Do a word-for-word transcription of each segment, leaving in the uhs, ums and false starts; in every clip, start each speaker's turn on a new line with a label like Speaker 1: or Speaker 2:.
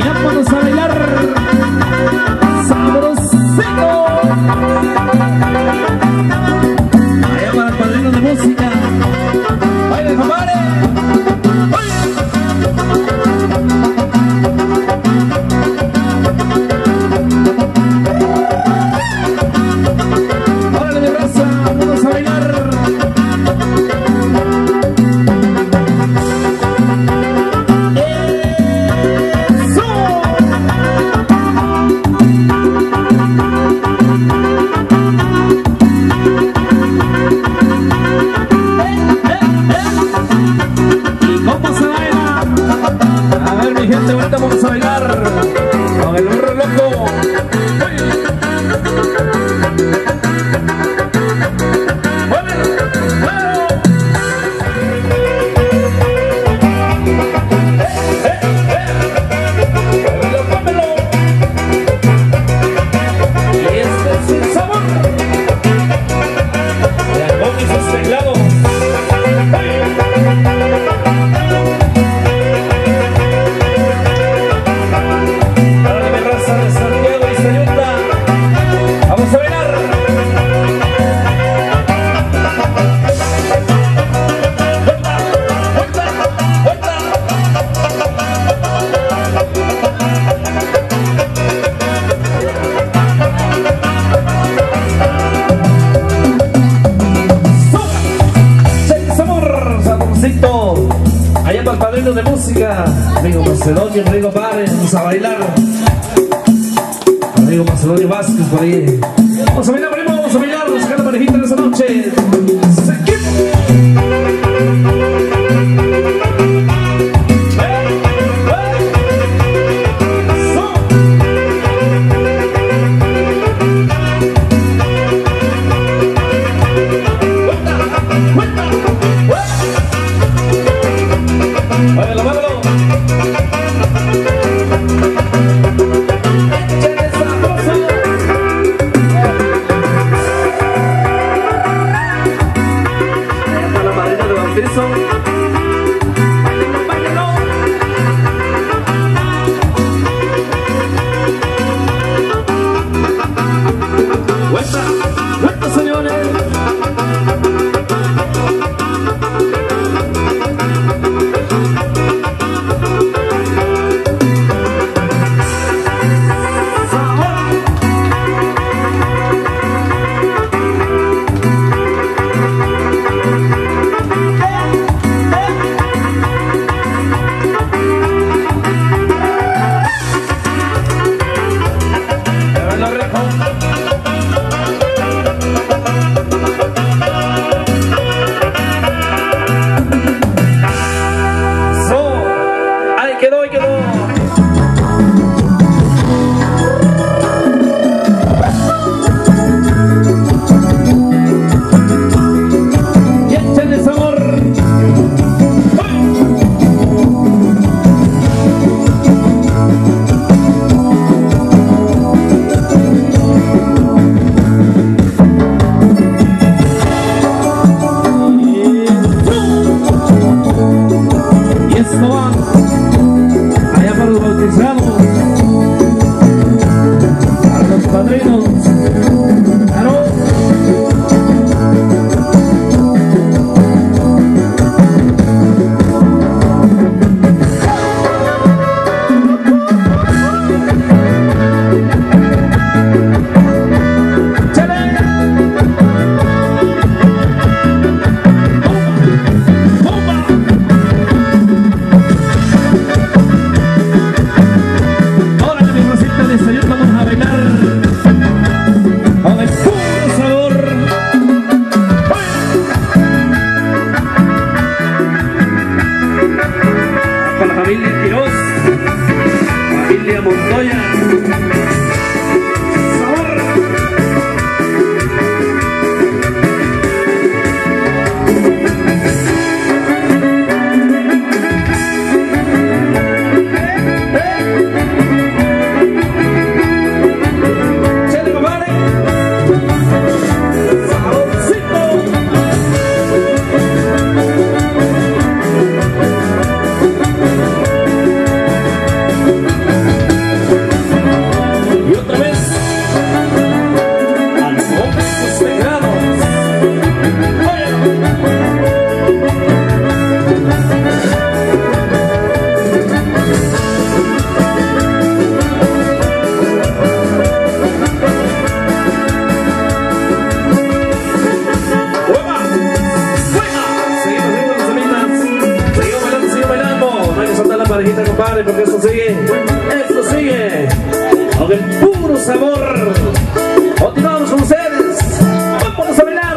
Speaker 1: Ya vamos a bailar sabrosito. Allá para el padrino de música. ¡Baile, compadre! ¡Órale, mi raza! ¡Vamos a bailar! Ahorita vamos a bailar con el burro loco. Y este es el sabor de Albón y sus teclados. Allá para el padrino de música, amigo Macedonio, amigo Pare, vamos a bailar. Amigo Macedonio Vázquez por ahí. Vamos a bailar, primo, vamos a bailar, vamos a sacar la parejita en esa noche. ¡Váyalo, váyalo! ¡Échale sabroso! sigue, esto sigue, con el puro sabor. Continuamos con ustedes, vámonos a bailar.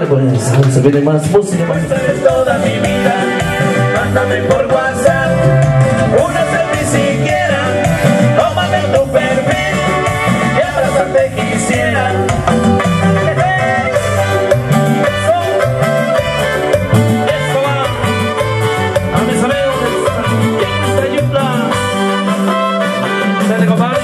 Speaker 1: pues, vamos a ver más música.
Speaker 2: Esta es toda mi vida, mándame por WhatsApp una selfie si quiera, tómame tu perfil y abrazarte quisiera.
Speaker 1: Eso va a mis amigos de Yutla. Dale, compadre.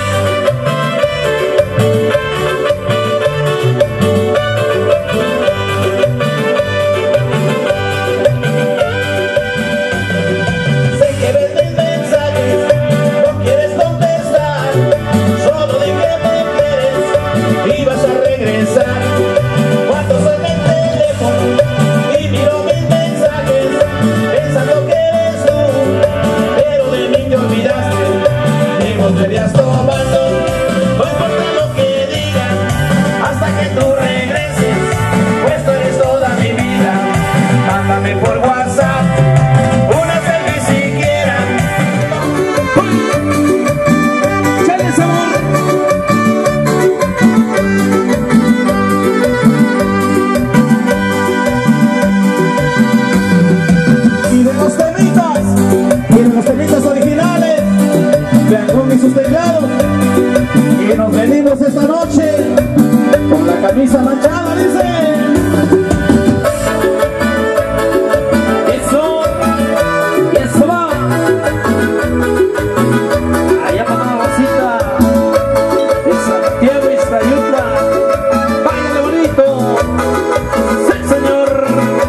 Speaker 2: Estarías tomando, no importa lo que digan, hasta que tú regreses, pues tú eres toda mi vida. Mándame por WhatsApp una selfie siquiera.
Speaker 1: ¡Chale, sabor!
Speaker 2: Y de los temitas, y de los temitas originales, vean con sus teclados. Y nos venimos esta noche con la camisa manchada, dice.
Speaker 1: Eso, eso va. Allá para la Rosita, de Santiago y Xayutla. Báilale bonito. Sí, señor.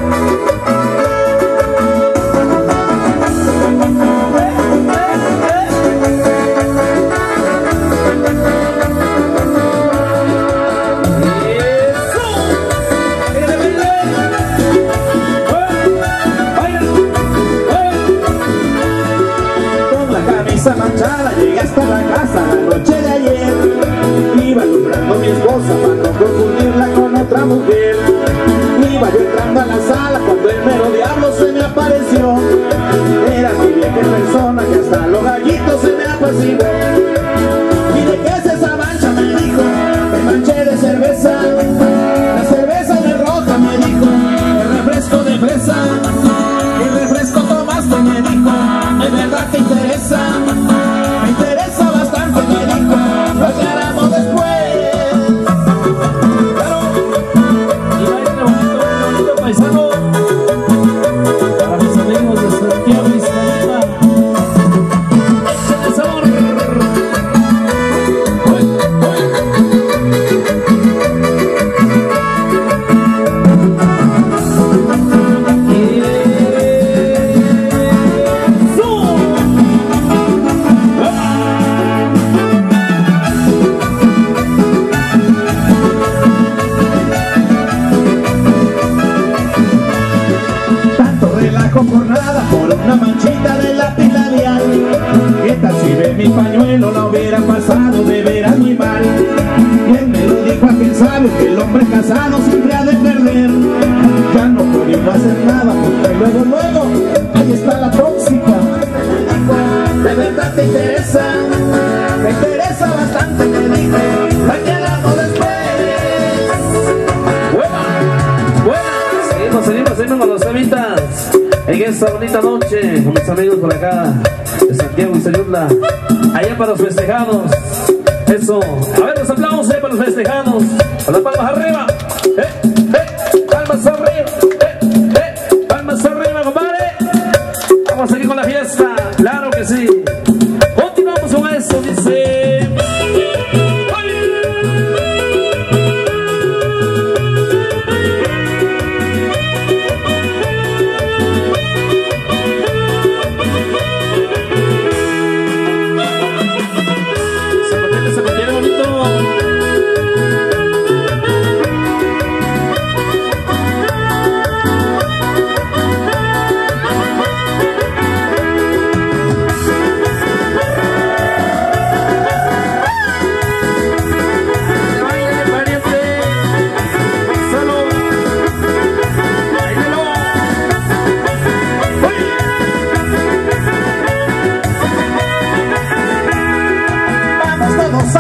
Speaker 2: Manchada, llegué hasta la casa la noche de ayer. Iba alumbrando a mi esposa para no confundirla con otra mujer. Iba yo entrando a la sala cuando el mero diablo se me apareció. Era mi vieja persona que hasta los gallitos se me apaciguó. ¿Y de qué es esa mancha? Me dijo. Me manché de cerveza. La cerveza de roja, me dijo. El refresco de fresa. El refresco tomaste, me dijo. ¿De verdad te interesa? Me interesa bastante, me dijo. Lo aclaramos después. Claro.
Speaker 1: Y baile bonito, bonito paisano. Para mis amigos de Santiago y Xayutla. Échale sabor. Uy, uy.
Speaker 2: Por nada, por una manchita de lápiz labial. ¿Qué tal si de mi pañuelo la hubiera pasado de veras muy mal? Y él me lo dijo aquel sabio que el hombre casado siempre ha de perder. Ya no podía hacer nada porque luego, luego, ahí está la tóxica. ¿De verdad te interesa? Me interesa bastante, me dijo. ¿A qué hablamos después?
Speaker 1: Buena, buena. Seguimos, seguimos, seguimos con los temitas. En esta bonita noche, con mis amigos por acá de Santiago y Xayutla, allá para los festejados. Eso, a ver los aplausos eh, para los festejados. Con las palmas arriba, eh, eh, palmas arriba, eh, eh, palmas arriba, compadre. Vamos a seguir con la fiesta, claro que sí. Continuamos con eso, dice.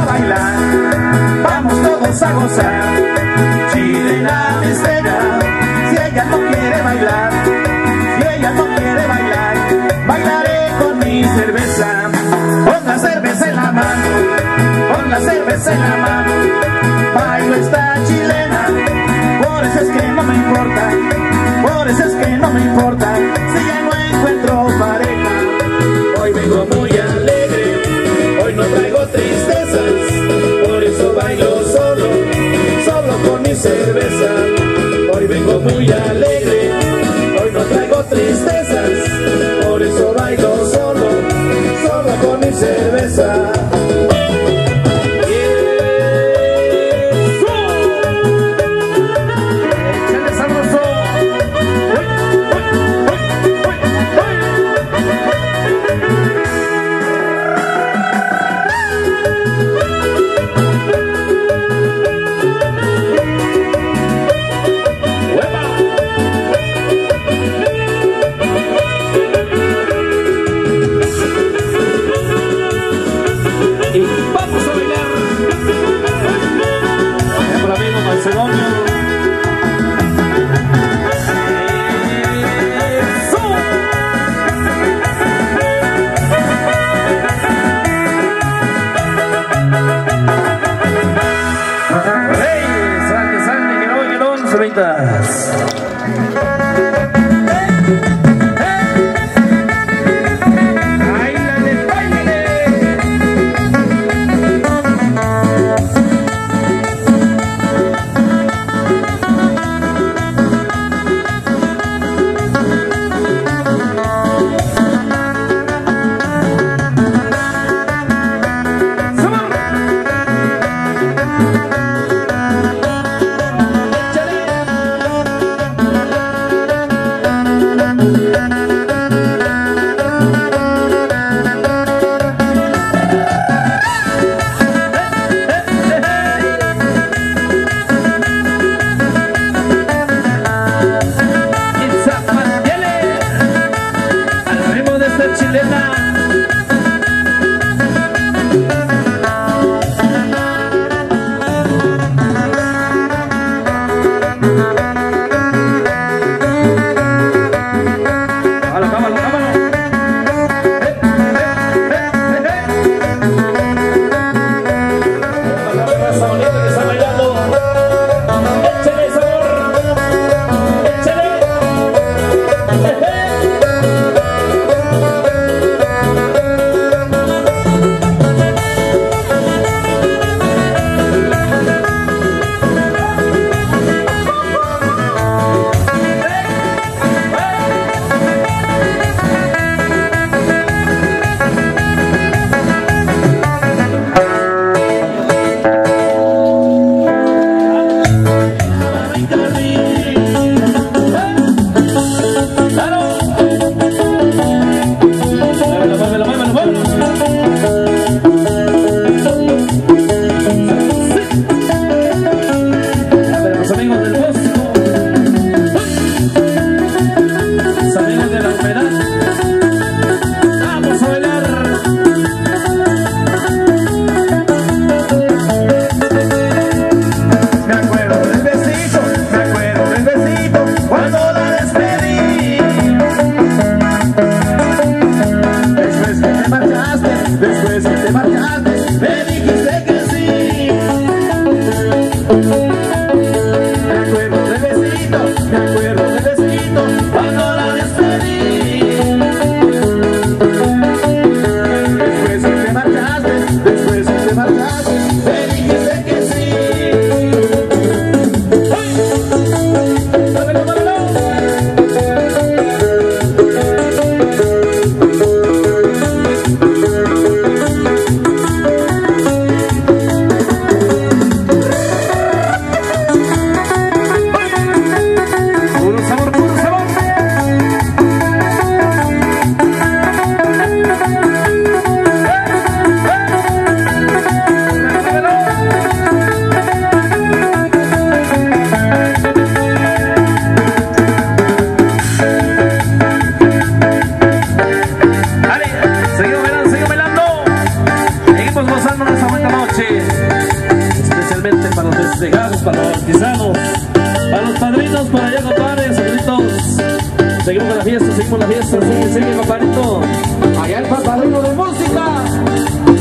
Speaker 2: a gozar. Chile la mesera la cerveza en la mano, con la cerveza en la mano, bailo esta chilena. Por eso es que no me importa, por eso es que no me importa si ya no encuentro pareja. Hoy vengo muy alegre, hoy no traigo tristezas, por eso bailo solo, solo con mi cerveza. Hoy vengo muy alegre, hoy no traigo tristezas, por eso bailo solo, solo con mi cerveza.
Speaker 1: para los bautizados, para los padrinos, para allá, compadres, abuelitos. Seguimos con la fiesta, seguimos la fiesta, sigue, sigue, compadrito.
Speaker 2: Allá el padrino de música.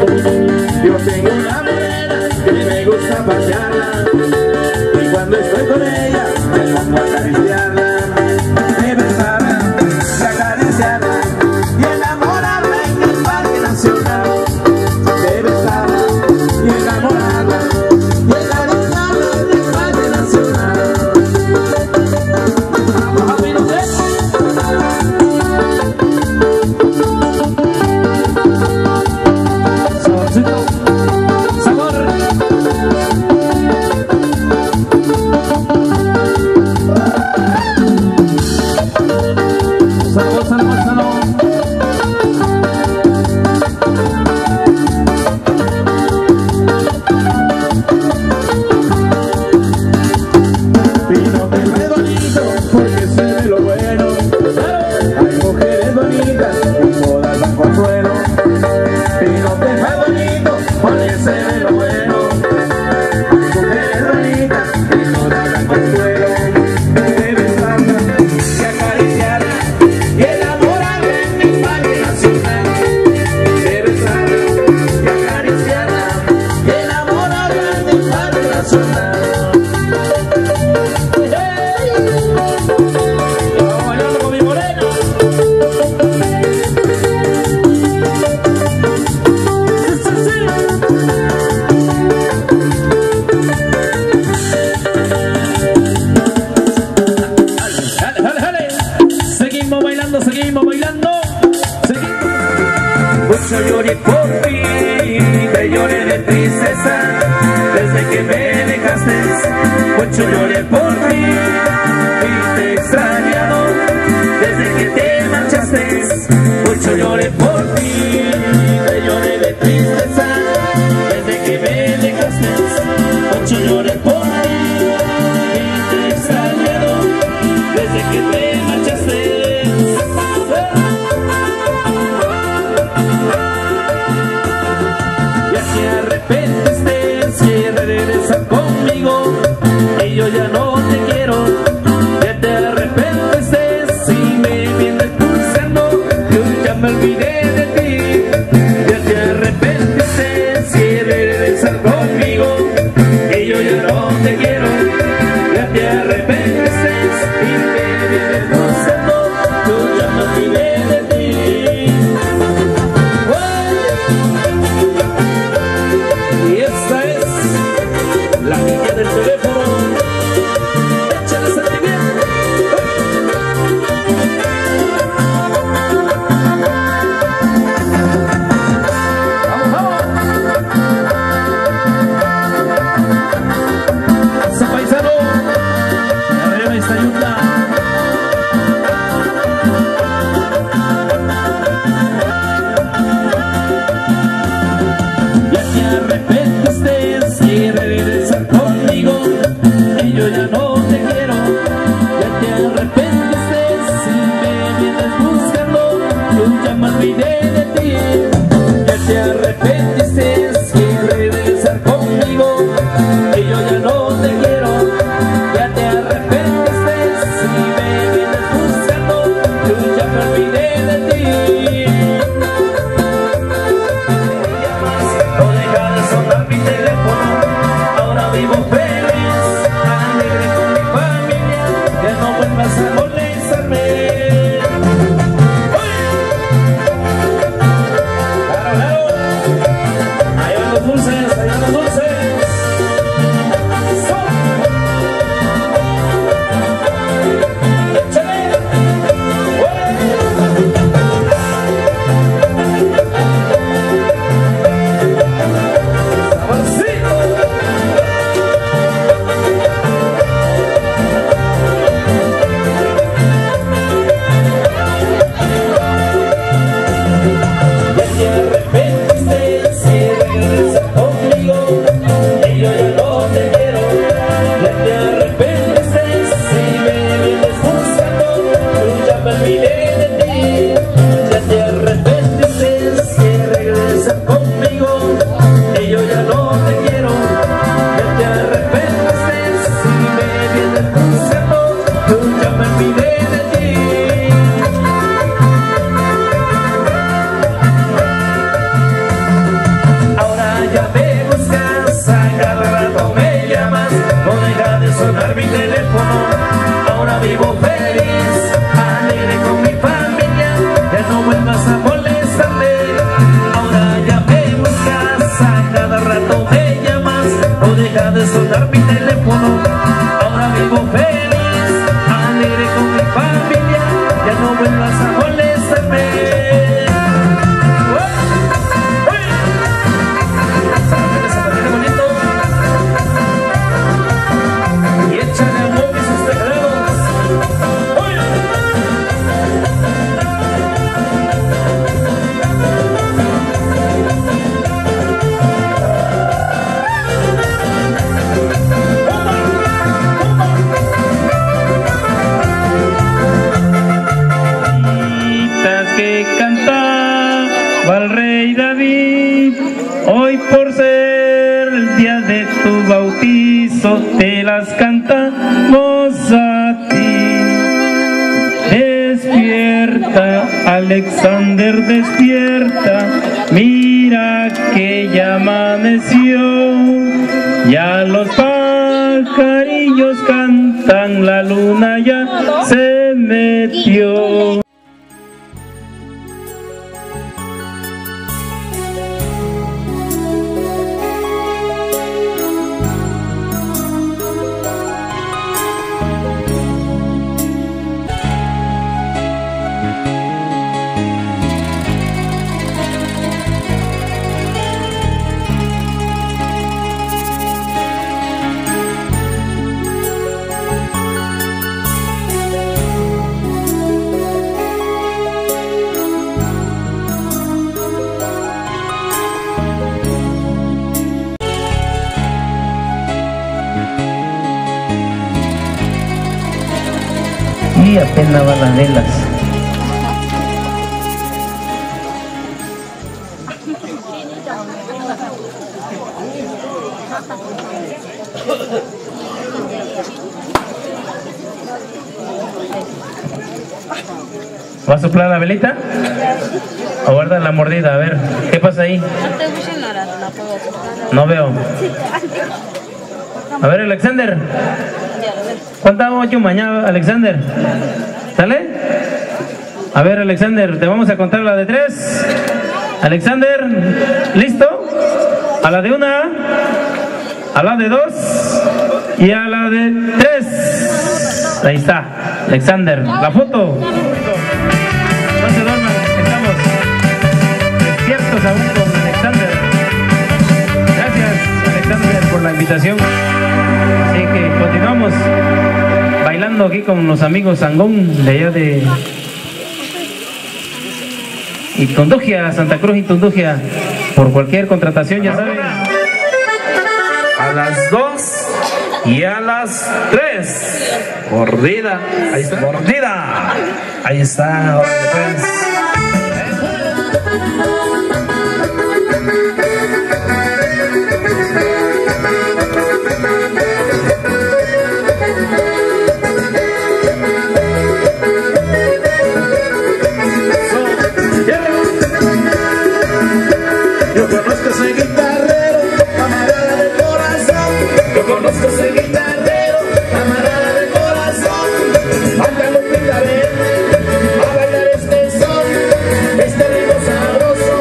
Speaker 2: Yo tengo una morena que me gusta pasearla, y cuando estoy con ella me pongo a acariciarla, de besarla, de acariciarla y enamorarla en el Parque Nacional. De besarla y enamorarla y acariciarla en el Parque Nacional.
Speaker 1: Mucho lloré por ti, te lloré de tristeza, desde que me dejaste. Mucho lloré por ti y te he extrañado, desde que te marchaste. Mucho lloré por ti, te lloré de tristeza, desde que me dejaste. Mucho lloré por ti y te he extrañado, desde que te marchaste. Te arrepentiste si regresas conmigo y yo ya no casa, cada rato me llamas, no deja de sonar mi teléfono. Ahora vivo feliz, alegre con mi familia, ya no vuelvas a molestarme. Ahora ya me buscas, a cada rato me llamas, no deja de sonar mi teléfono. Ahora vivo feliz, alegre con mi familia, ya no vuelvas a molestarme.
Speaker 3: Que cantaba el rey David, hoy por ser el día de tu bautizo te las cantamos a ti. Despierta, Alexander, despierta, mira que ya amaneció, ya los pajarillos cantan, la luna ya se metió. Y apenas van las velas. ¿Va a soplar la velita? ¿O guarda la mordida? A ver, ¿qué pasa ahí? No veo. A ver, Alexander. ¿Cuántas vamos a hecho mañana, Alexander? ¿Sale? A ver, Alexander, te vamos a contar la de tres. Alexander, ¿listo? A la de una, a la de dos y a la de tres. Ahí está, Alexander. La foto. No se duerman, estamos despiertos aún con Alexander. Gracias, Alexander, por la invitación. Así que continuamos bailando aquí con los amigos Sangón de allá de Itundugia, Santa Cruz Itundugia. Por cualquier contratación, ya saben.
Speaker 1: A las dos y a las tres. Mordida. Ahí está. Mordida. Ahí está. Órale, pues.
Speaker 2: Yo conozco ese guitarrero, camarada de corazón. Yo conozco ese guitarrero, camarada de corazón. Anda, lo pinta, ven a bailar este son, este ritmo sabroso.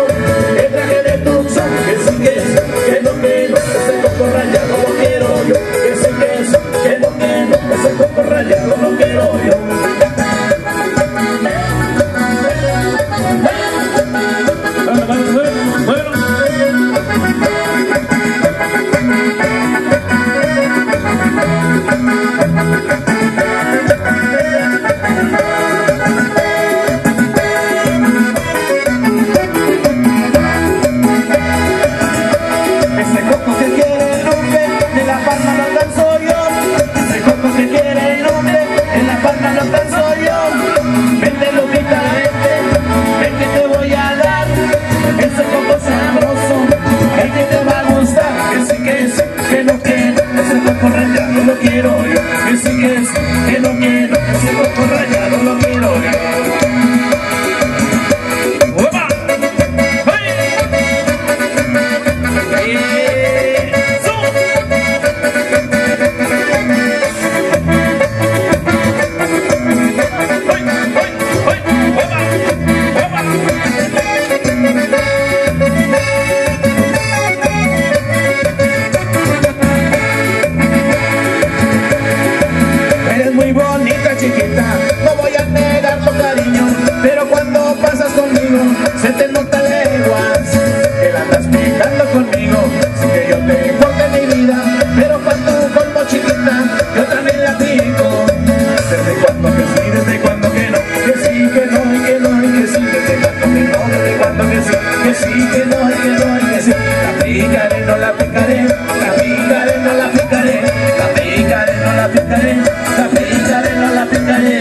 Speaker 2: la picaré, la picaré, no la picaré, la picaré, no la picaré, la picaré, no la picaré.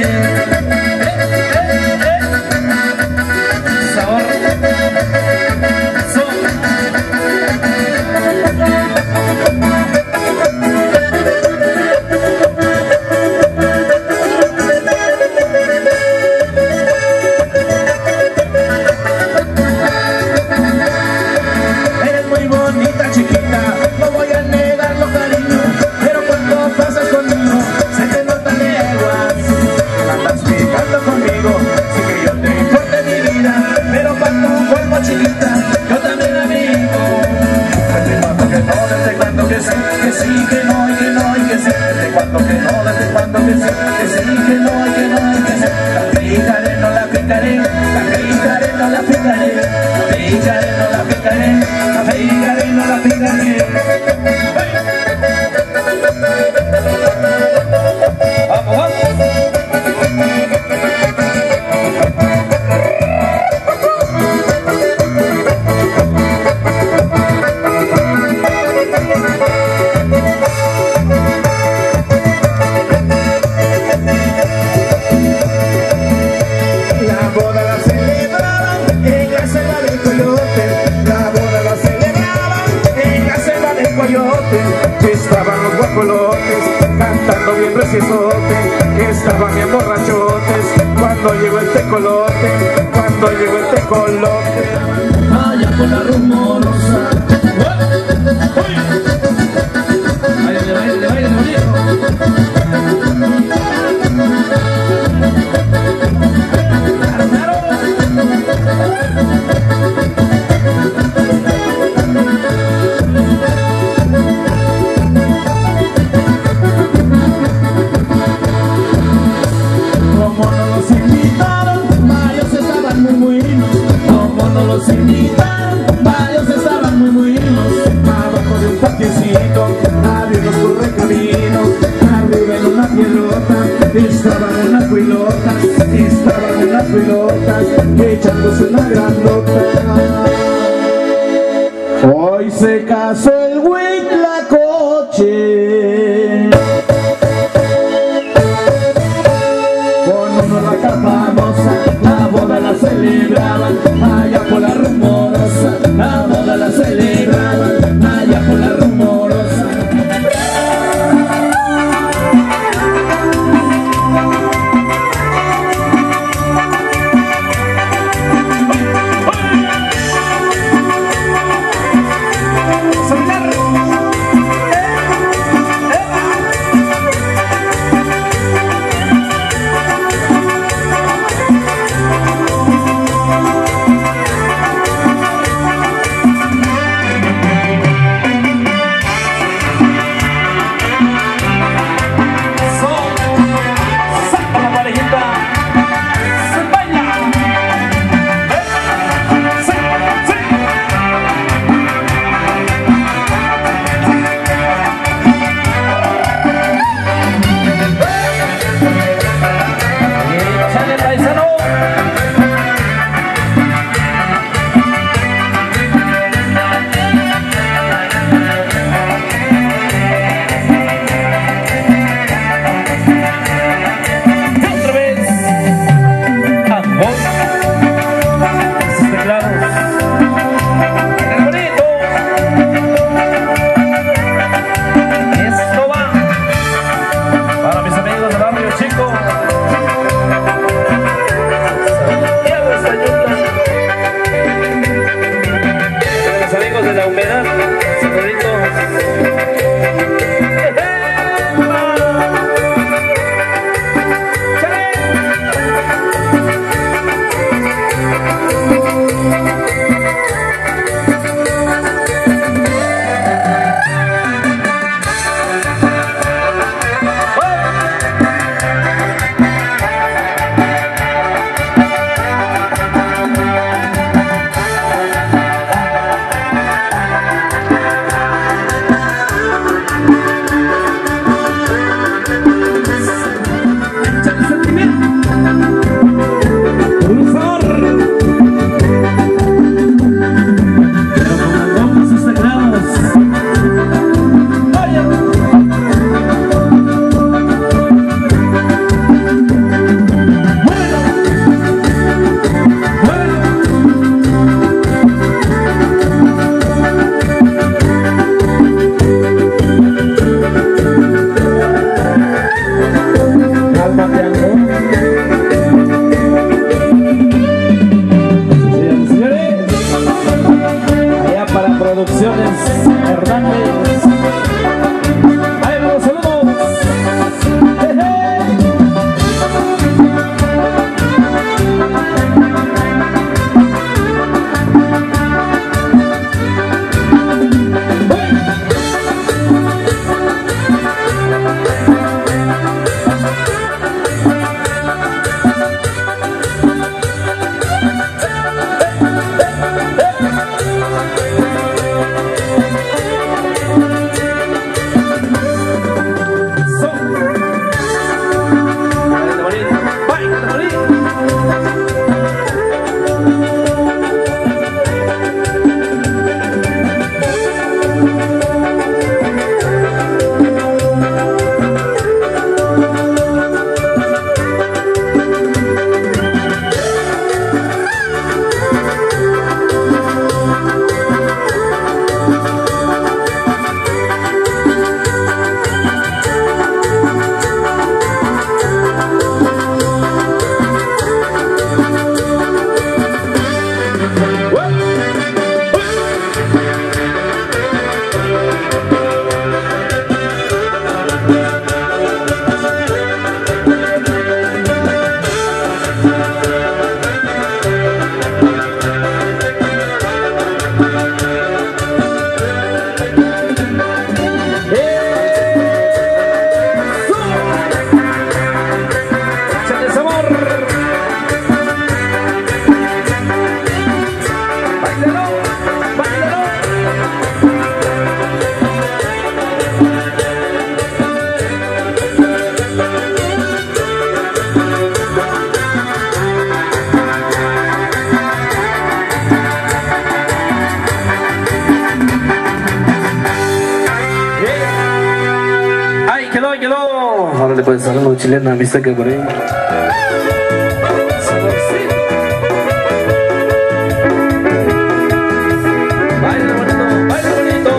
Speaker 1: Sabor. Son.
Speaker 2: Eres muy bonita, chiquita, no voy a negarlo, cariño, pero cuando pasas conmigo se te notan leguas. Andas picando conmigo, sé que yo te importe mi vida, pero cuando vuelvo, chiquita, yo también amigo. Desde cuando que no, desde cuando que sí, que sí, que no, y que no, y que sí. Desde cuando que no, desde cuando que sí, que sí, que no, y que no, y que sí. La picaré, no la picaré, la picaré, no la picaré, la picaré, no la picaré, la picaré, no la picaré.
Speaker 1: Vamos, vamos.
Speaker 2: La boda la celebraban en la selva del coyote. La boda la celebraban en la selva del coyote. Estaban los guajolotes cantando bien preciosote. Estaban bien borrachotes cuando llegó el tecolote. Cuando llegó el tecolote. Allá con la rumorosa.
Speaker 1: Váyale, váyale, váyale, viejo.
Speaker 2: Como no los invitaron, varios estaban muy buenos. Como no los invitaron, varios estaban muy buenos. Abajo de un patiecito, había unos correcaminos. Arriba en una piedrota, estaban unas pilotas. Estaban unas pilotas, echándose una grandota. Hoy se casó el Huitlacoche con una vaca famosa. La boda la celebraban allá por la rumorosa. La boda la celebraban allá por la rumorosa.
Speaker 1: Hernández. Ahí los saludos. Ahora le puedes dar una chilena, viste que por ahí. Baila bonito, baila bonito.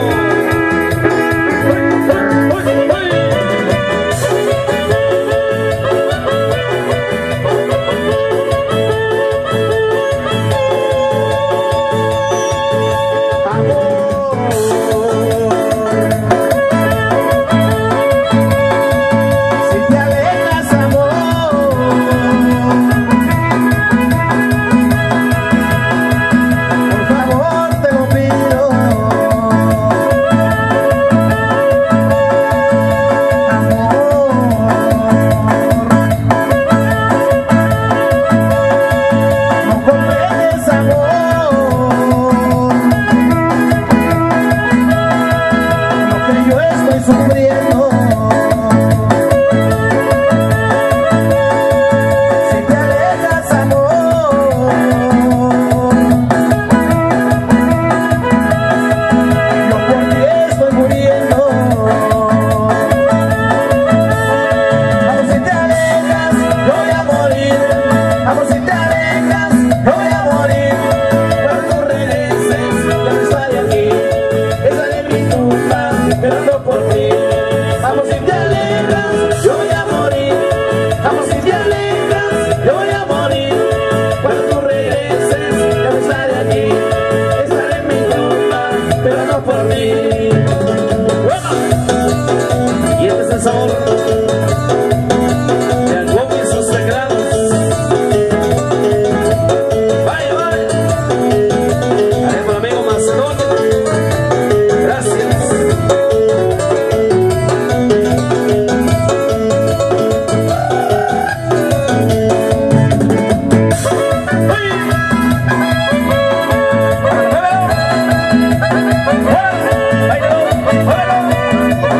Speaker 1: ¡Muévelo!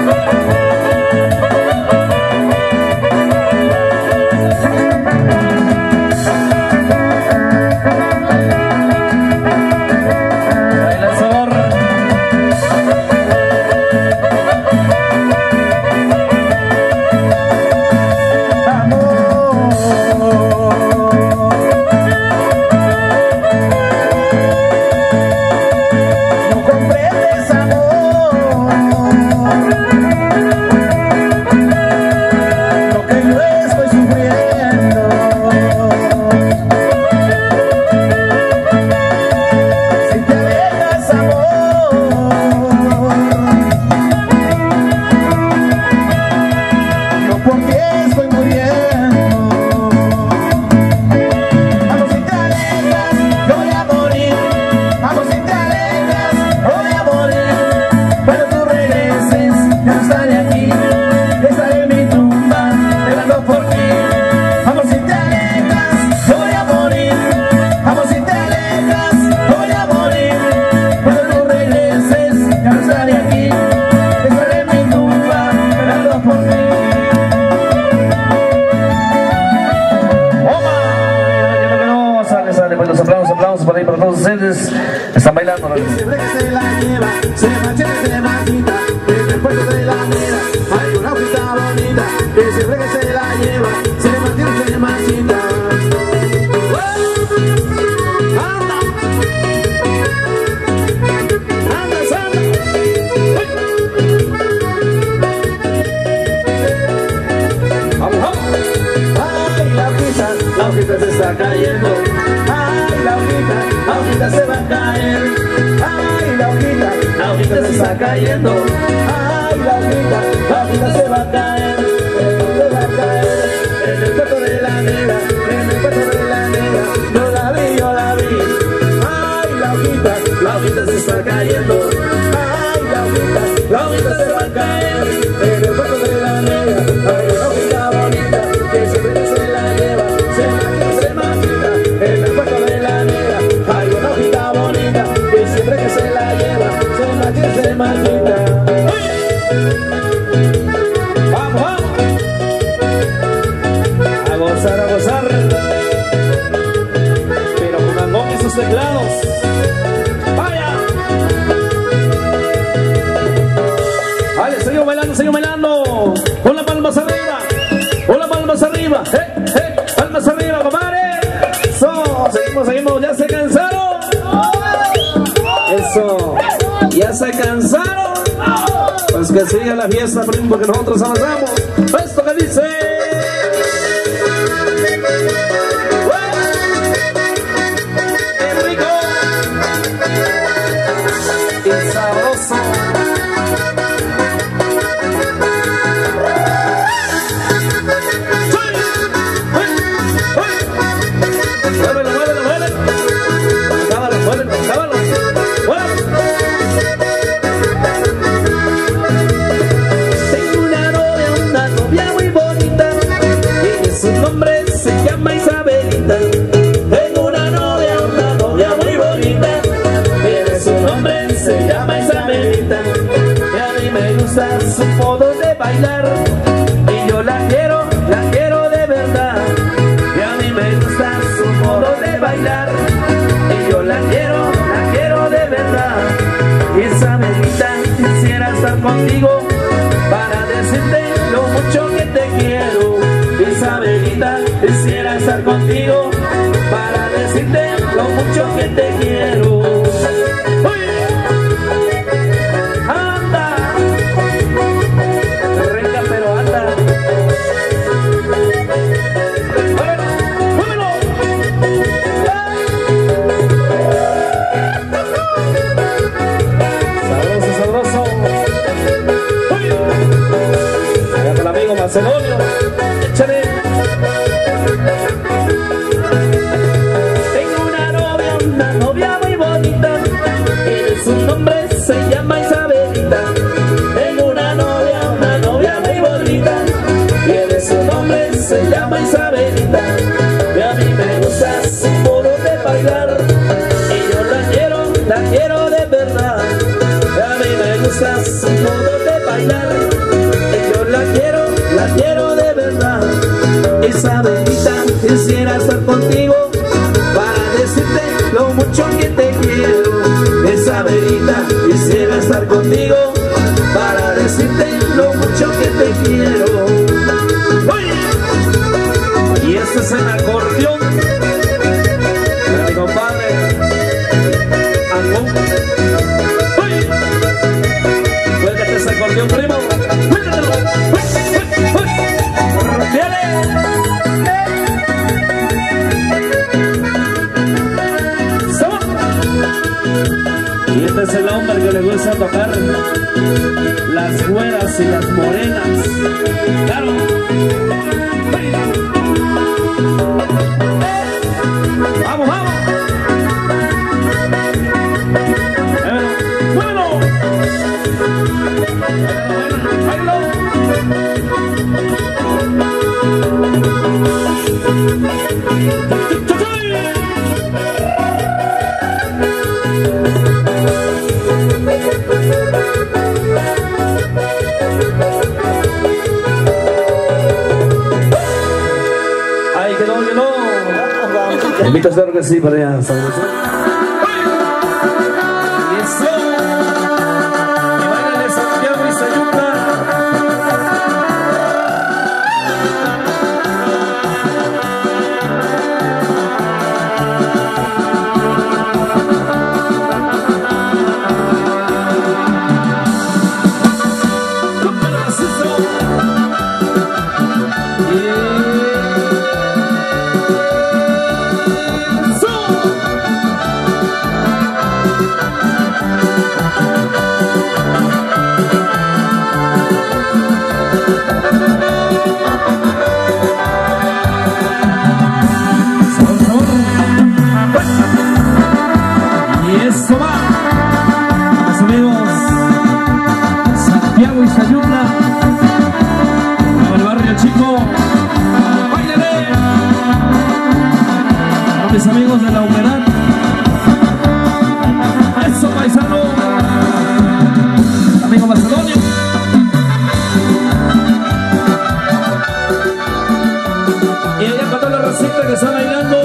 Speaker 1: jóvenes están bailando.
Speaker 2: Y siempre que se la lleva, se marcha y se marchita. En el puerto de la nera hay una hojita bonita. Y siempre que se la lleva, se marcha y se marchita. ¡Anda! ¡Anda, anda! ¡Vamos, vamos! ¡Ay, la hojita, la hojita se está cayendo! ¡Ay, la hojita, la hojita se va a caer! ¡Ay, la hojita, la hojita se está cayendo! ¡Ay, la hojita, la hojita se va a caer! Se va a caer en el puerto de la negra, en el puerto de la negra. Yo la vi, yo la vi. ¡Ay, la hojita, la hojita se está cayendo! ¡Ay, la hojita, la hojita se va a caer en el puerto de la negra! ¡Ay, una hojita bonita que siempre se la lleva! Se marcha, se marchita en el puerto de la negra. ¡Ay, una hojita bonita que siempre que se la lleva! Se marcha, se marchita. ¡Vamos, vamos! A gozar, a gozar. Pero con Angón y sus teclados. ¡Vaya! Vale, seguimos bailando, seguimos bailando. Con las palmas arriba. Con las palmas arriba. ¡Eh, eh! ¡Palmas arriba, compadre! Eso. Seguimos, seguimos. ¿Ya se cansaron? Eso. ¿Ya se cansaron? Pues que siga la fiesta, primo, porque nosotros avanzamos. Esto que dice. ¡Qué rico! ¡Qué sabroso! ¡Muévelo, muévelo, muévelo! ¡Cábalo, muévelo, cábalo! ¡Muévelo! Tengo una novia, una novia muy bonita, y su nombre se llama Isabelita. Tengo una novia, una novia muy bonita, y su nombre se llama Isabelita. Y a mí me gusta su modo de bailar, y yo la quiero, la quiero de verdad. Y a mí me gusta su modo de bailar, y yo la quiero, la quiero de verdad. Isabelita, quisiera estar contigo para decirte lo mucho que te quiero. Isabelita, quisiera estar contigo para decirte lo mucho que te quiero. ¡Uy! ¡Anda! Renga, pero anda. ¡Muévelo! ¡Muévelo! Sabroso, sabroso. ¡Uy! Allá está el amigo Macedonio. Échale. Tengo una novia, una novia muy bonita, y su nombre se llama Isabelita. Tengo una novia, una novia muy bonita, y su nombre se llama Isabelita. Y a mí me gusta su modo de bailar, y yo la quiero, la quiero de verdad. Y a mí me gusta su modo de bailar, y yo la quiero, la quiero de verdad. Isabelita, quisiera estar contigo para decirte lo mucho que te quiero. Isabelita, quisiera estar contigo para decirte lo mucho que te quiero. ¡Oye! Y este es el acordeón de mi compadre Angón. ¡Oye! Cuélgate ese acordeón, primo. Cuélgatelo. Y este es el hombre que le gusta tocar las güeras y las morenas. Claro. Vamos, vamos. Bueno, bueno. Ay, que no, que no. Invita a hacer que sí para allá.
Speaker 1: amigos de la humedad. Eso, paisano. Amigo Macedonio. Y allá para toda la racita que está bailando.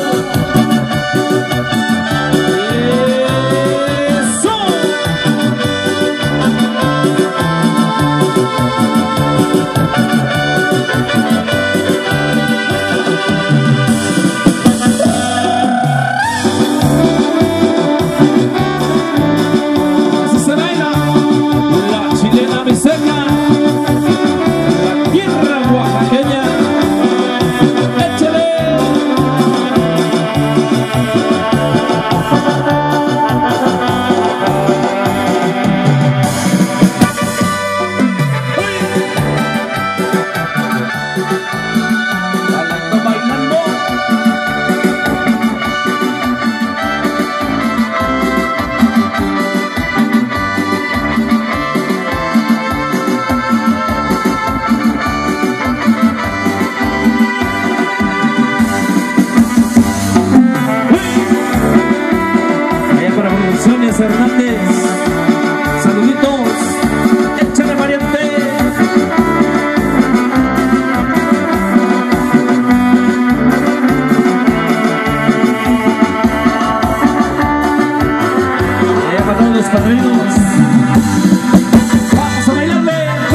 Speaker 1: Hernández, saluditos, échale pariente. Y allá para todos los padrinos, vamos a bailarle.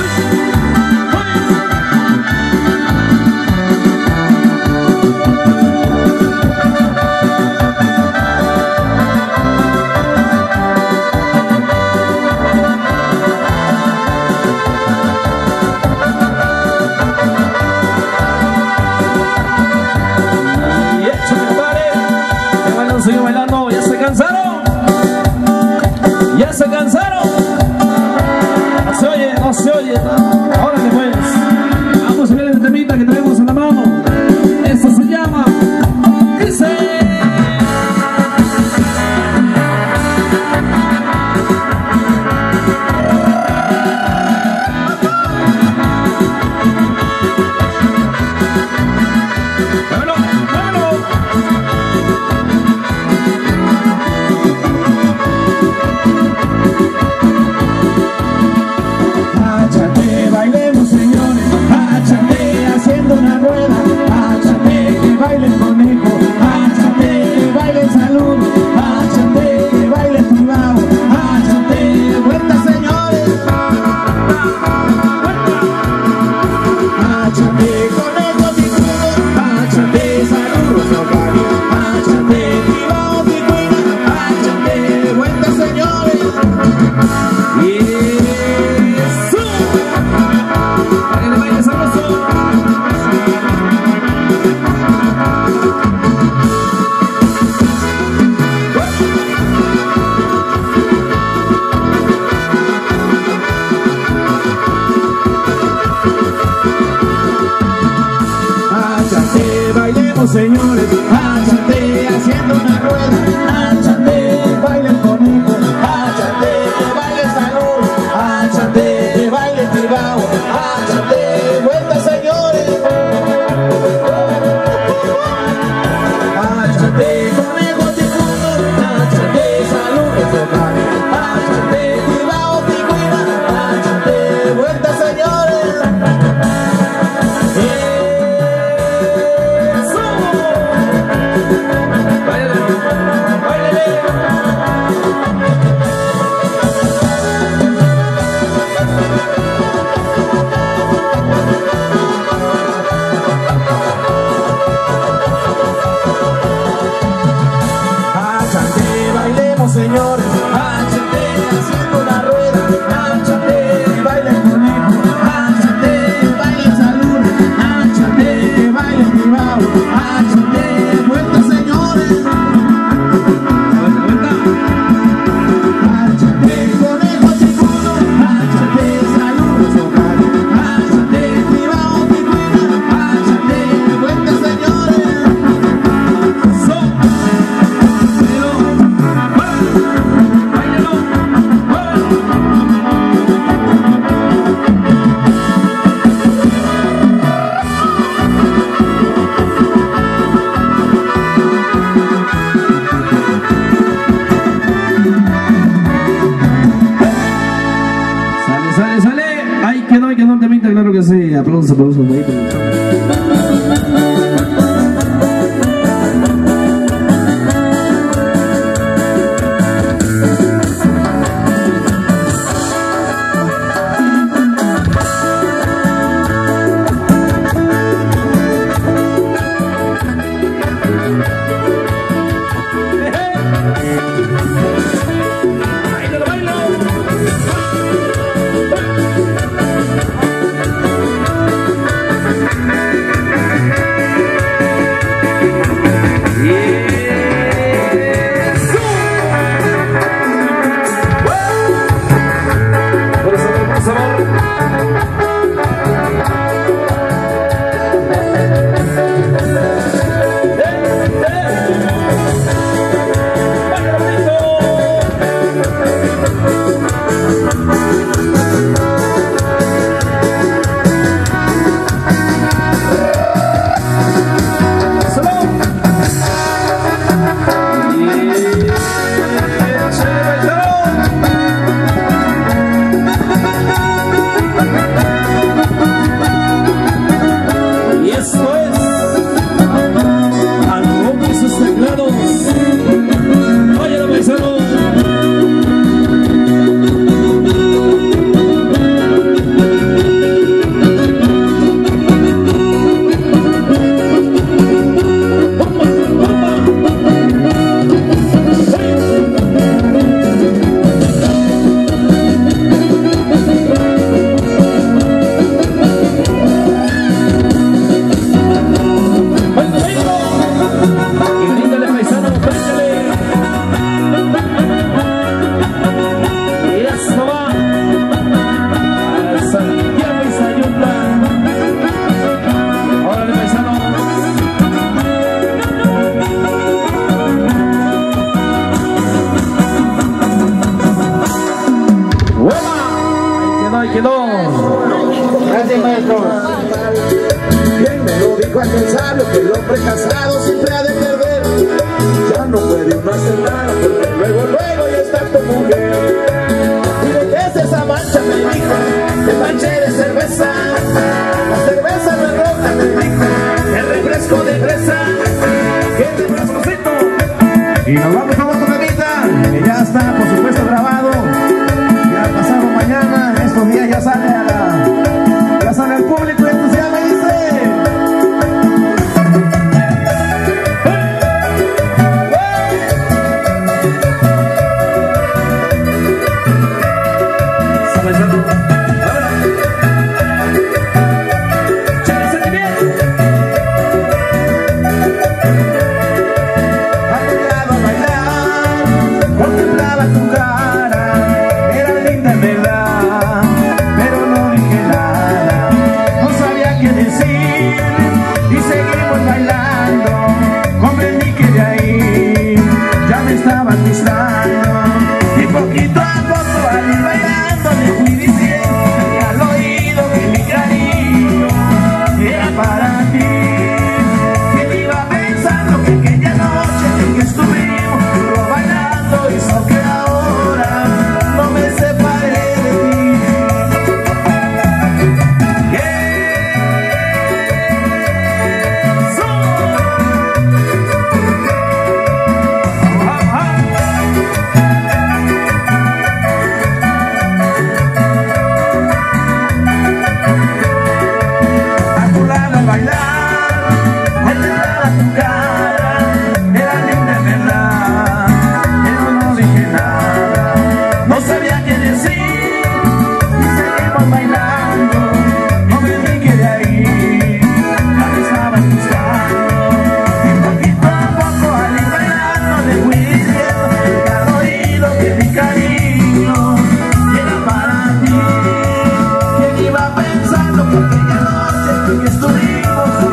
Speaker 1: Sigue bailando, ya se cansaron, ya se cansaron, no se oye, no se oye, ahora después, vamos a ver el temita que tenemos en la mano, esto se llama, dice.
Speaker 2: Señores, áchate haciendo una rueda, áchate, baile el conejo, áchate, baile salud, áchate, baile tribao, áchate, vuelta señores, áchate, conejo tijuno, áchate, salud, áchate, tribao, tijuina, áchate, vuelta señores.
Speaker 1: Sale, sale. Ay, que no, hay que no te minta, claro que sí. Aplausos, aplausos.
Speaker 2: Gracias, maestro. ¿Quién me lo dijo aquel sabio que el hombre casado siempre ha de perder? Ya no puede uno hacer nada porque luego, luego ya está tu mujer. ¿Y de qué es esa mancha? Me dijo, de mancha de cerveza. La cerveza no es roja, me dijo, el refresco de fresa. ¿Qué refrescocito? Y nos vamos con otro temita, que ya está, por supuesto, grabado. Ya pasado mañana, estos días ya sale a la, ya sale al público y entusiasma y dice. Y poquito a poco al ir bailando le fui diciendo y al oído que mi cariño era para ti. Que iba pensando que aquella noche en que estuvimos duro bailando hizo que ahora no me separé de ti. Porque aquella noche en que estuvimos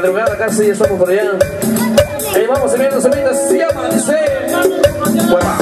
Speaker 1: madrugada casi ya estamos por allá. Ahí vamos, enviando semitas, se llama, dice. Hueva.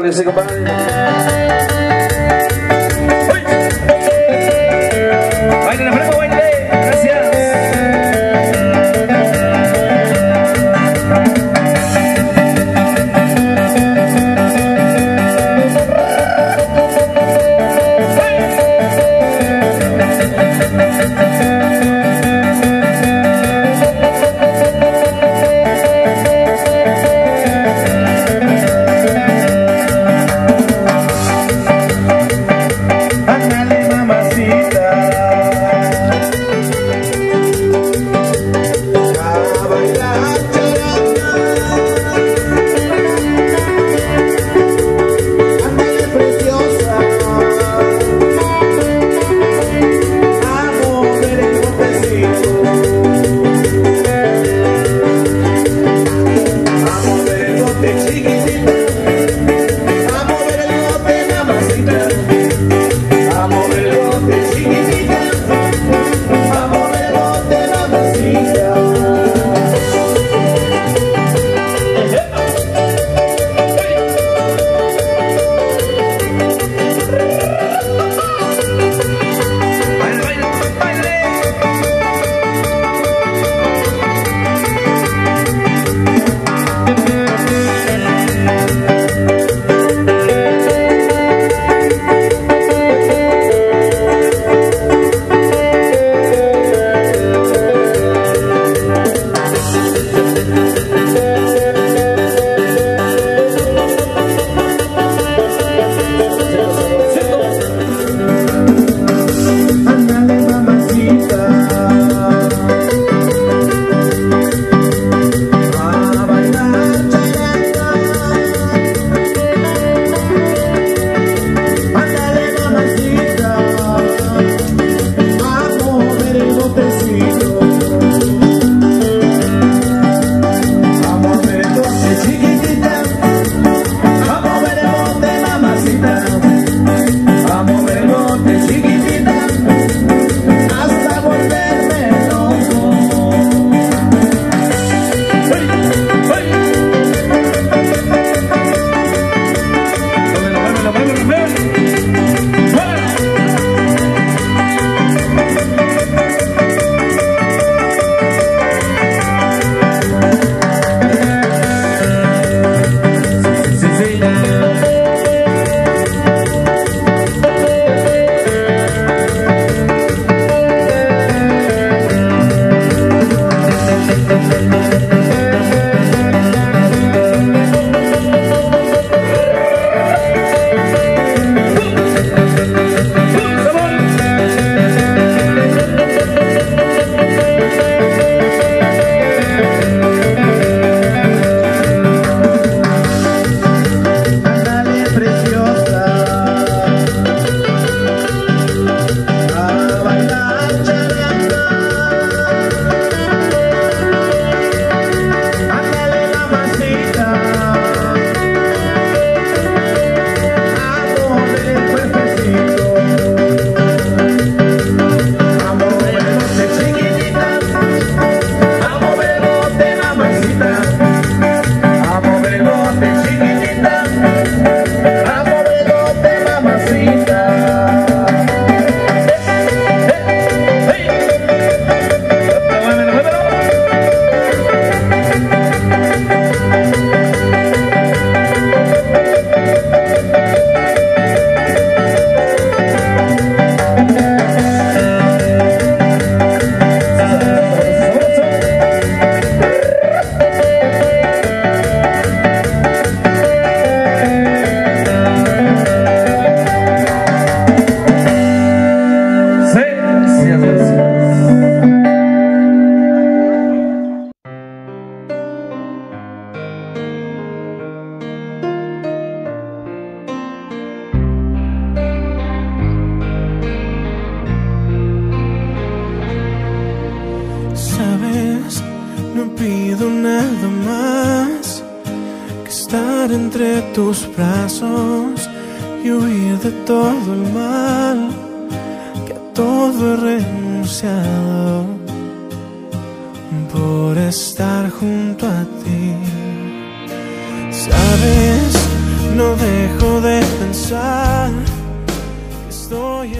Speaker 1: que sí, compadre. Baile, la primo, baile. Gracias.
Speaker 4: Entre tus brazos y huir de todo el mal, que a todo he renunciado por estar junto a ti. Sabes, no dejo de pensar que estoy